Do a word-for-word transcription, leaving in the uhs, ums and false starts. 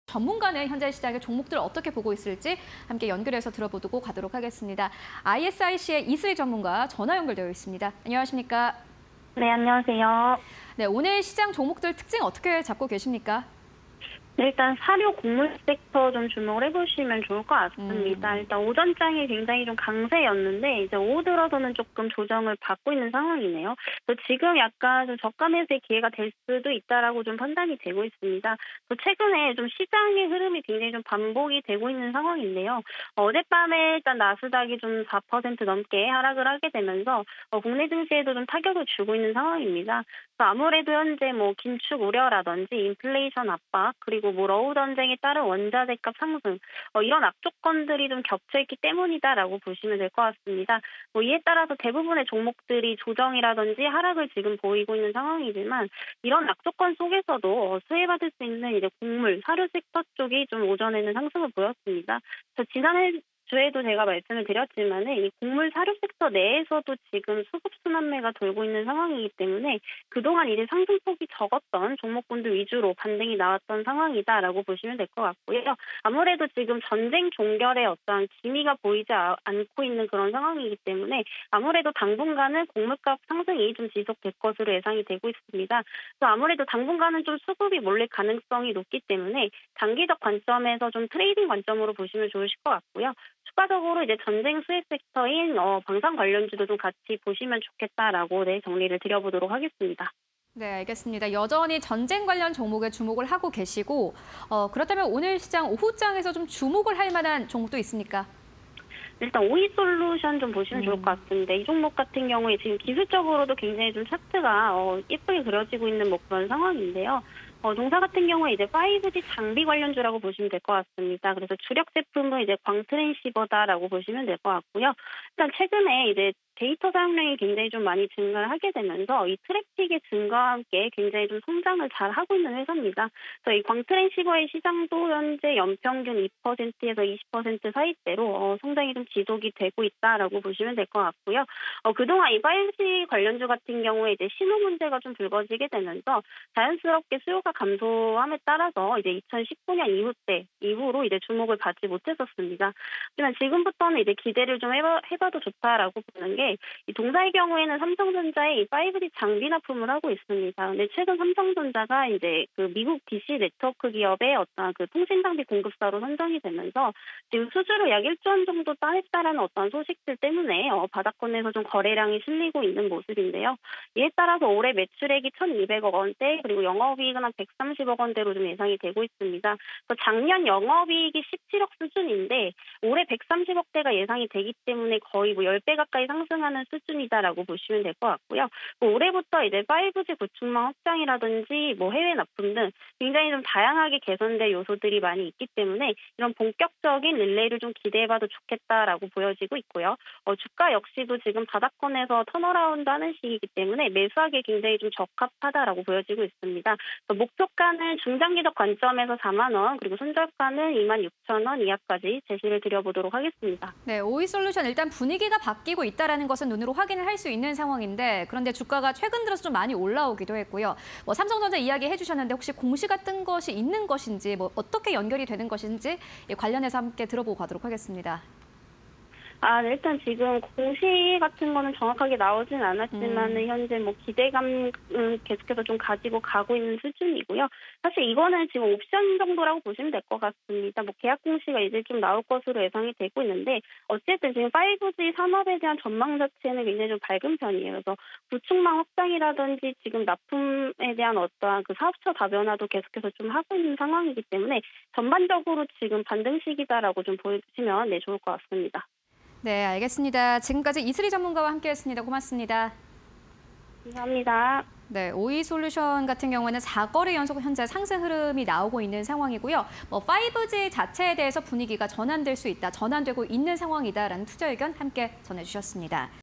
전문가는 현재 시장의 종목들을 어떻게 보고 있을지 함께 연결해서 들어보고 가도록 하겠습니다. 아이에스아이씨의 이슬희 전문가 전화 연결되어 있습니다. 안녕하십니까? 네, 안녕하세요. 네, 오늘 시장 종목들 특징 어떻게 잡고 계십니까? 네, 일단 사료 곡물 섹터 좀 주목을 해보시면 좋을 것 같습니다. 음. 일단 오전장이 굉장히 좀 강세였는데 이제 오후 들어서는 조금 조정을 받고 있는 상황이네요. 그래서 지금 약간 좀 저가 매수의 기회가 될 수도 있다라고 좀 판단이 되고 있습니다. 또 최근에 좀 시장의 흐름이 굉장히 좀 반복이 되고 있는 상황인데요. 어, 어젯밤에 일단 나스닥이 좀 사 퍼센트 넘게 하락을 하게 되면서 어, 국내 증시에도 좀 타격을 주고 있는 상황입니다. 그래서 아무래도 현재 뭐 긴축 우려라든지 인플레이션 압박 그리고 뭐 러우 전쟁에 따른 원자재값 상승 어, 이런 악조건들이 좀 겹쳐있기 때문이다라고 보시면 될 것 같습니다. 뭐 이에 따라서 대부분의 종목들이 조정이라든지 하락을 지금 보이고 있는 상황이지만 이런 악조건 속에서도 어, 수혜받을 수 있는 이제 곡물, 사료 섹터 쪽이 좀 오전에는 상승을 보였습니다. 그래서 지난해 주에도 제가 말씀을 드렸지만 이 곡물 사료 섹터 내에서도 지금 수급 순환매가 돌고 있는 상황이기 때문에 그동안 이제 상승폭이 적었던 종목군들 위주로 반등이 나왔던 상황이다라고 보시면 될 것 같고요. 아무래도 지금 전쟁 종결에 어떠한 기미가 보이지 않고 있는 그런 상황이기 때문에 아무래도 당분간은 곡물값 상승이 좀 지속될 것으로 예상이 되고 있습니다. 그래서 아무래도 당분간은 좀 수급이 몰릴 가능성이 높기 때문에 단기적 관점에서 좀 트레이딩 관점으로 보시면 좋으실 것 같고요. 추가적으로 이제 전쟁 수혜 섹터인 어, 방산 관련주도 좀 같이 보시면 좋겠다라고 네, 정리를 드려보도록 하겠습니다. 네, 알겠습니다. 여전히 전쟁 관련 종목에 주목을 하고 계시고 어, 그렇다면 오늘 시장 오후장에서 좀 주목을 할 만한 종목도 있습니까? 일단 오이솔루션 좀 보시면 음. 좋을 것 같은데 이 종목 같은 경우에 지금 기술적으로도 굉장히 좀 차트가 어, 예쁘게 그려지고 있는 뭐 그런 상황인데요. 어, 동사 같은 경우에 이제 파이브지 장비 관련주라고 보시면 될 것 같습니다. 그래서 주력 제품은 이제 광트랜시버다라고 보시면 될 것 같고요. 일단 최근에 이제 데이터 사용량이 굉장히 좀 많이 증가를 하게 되면서 이 트래픽의 증가와 함께 굉장히 좀 성장을 잘 하고 있는 회사입니다. 그래서 이 광트랜시버의 시장도 현재 연평균 이 퍼센트에서 이십 퍼센트 사이대로 어, 성장이 좀 지속이 되고 있다라고 보시면 될 것 같고요. 어, 그동안 이 파이브지 관련주 같은 경우에 이제 신호 문제가 좀 불거지게 되면서 자연스럽게 수요가 감소함에 따라서 이제 이천십구 년 이후 때 이후로 이제 주목을 받지 못했었습니다. 하지만 지금부터는 이제 기대를 좀 해봐, 해봐도 좋다라고 보는 게 이 동사의 경우에는 삼성전자의 이 파이브지 장비 납품을 하고 있습니다. 근데 최근 삼성전자가 이제 그 미국 디씨 네트워크 기업의 어떤 그 통신 장비 공급사로 선정이 되면서 지금 수주로 약 일조 원 정도 따냈다라는 어떤 소식들 때문에 어, 바닥권에서 좀 거래량이 실리고 있는 모습인데요. 이에 따라서 올해 매출액이 천이백억 원대 그리고 영업이익은 한 백삼십억 원대로 좀 예상이 되고 있습니다. 그래서 작년 영업이익이 십칠억 수준인데 올해 백삼십억대가 예상이 되기 때문에 거의 뭐 십 배 가까이 상승하는 수준이다라고 보시면 될 것 같고요. 뭐 올해부터 이제 파이브지 구축망 확장이라든지 뭐 해외 납품 등 굉장히 좀 다양하게 개선될 요소들이 많이 있기 때문에 이런 본격적인 릴레이를 좀 기대해봐도 좋겠다라고 보여지고 있고요. 어, 주가 역시도 지금 바닥권에서 턴어라운드 하는 시기이기 때문에 매수하기에 굉장히 좀 적합하다라고 보여지고 있습니다. 목표가는 중장기적 관점에서 사만 원 그리고 손절가는 이만 육천 원 이하까지 제시를 드려보도록 하겠습니다. 네, 오이솔루션 일단 분위기가 바뀌고 있다는 것은 눈으로 확인을 할 수 있는 상황인데 그런데 주가가 최근 들어서 좀 많이 올라오기도 했고요. 뭐 삼성전자 이야기 해주셨는데 혹시 공시가 뜬 것이 있는 것인지 뭐 어떻게 연결이 되는 것인지 관련해서 함께 들어보고 가도록 하겠습니다. 아, 네, 일단 지금 공시 같은 거는 정확하게 나오진 않았지만 음. 현재 뭐 기대감은 계속해서 좀 가지고 가고 있는 수준이고요. 사실 이거는 지금 옵션 정도라고 보시면 될 것 같습니다. 뭐 계약 공시가 이제 좀 나올 것으로 예상이 되고 있는데 어쨌든 지금 파이브지 산업에 대한 전망 자체는 굉장히 좀 밝은 편이에요. 그래서 구축망 확장이라든지 지금 납품에 대한 어떠한 그 사업처 다변화도 계속해서 좀 하고 있는 상황이기 때문에 전반적으로 지금 반등 시기다라고 좀 보시면 네, 좋을 것 같습니다. 네, 알겠습니다. 지금까지 이슬희 전문가와 함께했습니다. 고맙습니다. 감사합니다. 네, 오이솔루션 같은 경우에는 사 거래 연속 현재 상승 흐름이 나오고 있는 상황이고요. 뭐 파이브지 자체에 대해서 분위기가 전환될 수 있다, 전환되고 있는 상황이다라는 투자 의견 함께 전해주셨습니다.